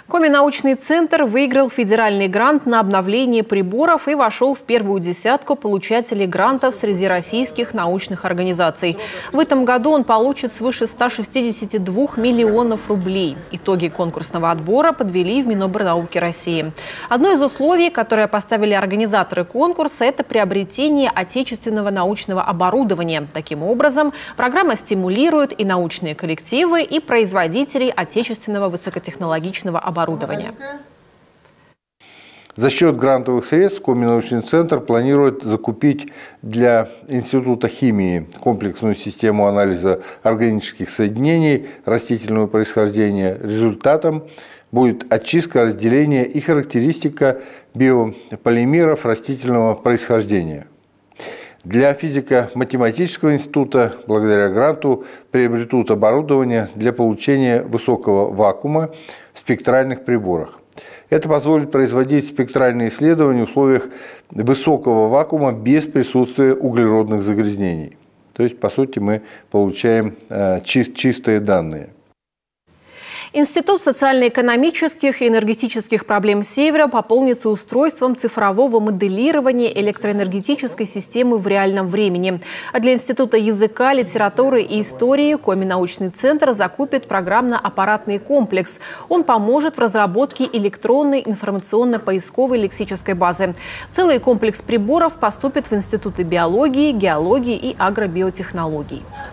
Коми-научный центр выиграл федеральный грант на обновление приборов и вошел в первую десятку получателей грантов среди российских научных организаций. В этом году он получит свыше 162 миллионов рублей. Итоги конкурсного отбора подвели в Минобрнауки России. Одно из условий, которое поставили организаторы конкурса, это приобретение отечественного научного оборудования. Таким образом, программа стимулирует и научные коллективы, и производителей отечественного высокотехнологичного оборудования. За счет грантовых средств Коми-научный центр планирует закупить для Института химии комплексную систему анализа органических соединений растительного происхождения. Результатом будет очистка, разделение и характеристика биополимеров растительного происхождения. Для физико-математического института благодаря гранту приобретут оборудование для получения высокого вакуума в спектральных приборах. Это позволит производить спектральные исследования в условиях высокого вакуума без присутствия углеродных загрязнений. То есть, по сути, мы получаем чистые данные. Институт социально-экономических и энергетических проблем Севера пополнится устройством цифрового моделирования электроэнергетической системы в реальном времени. А для Института языка, литературы и истории Коми-научный центр закупит программно-аппаратный комплекс. Он поможет в разработке электронной информационно-поисковой лексической базы. Целый комплекс приборов поступит в институты биологии, геологии и агробиотехнологий.